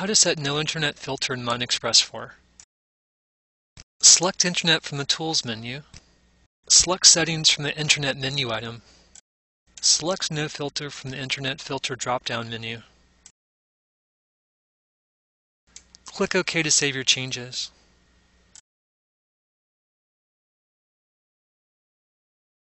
How to set no internet filter in MineExpress 4. Select Internet from the Tools menu. Select Settings from the Internet menu item. Select No Filter from the Internet Filter drop-down menu. Click OK to save your changes.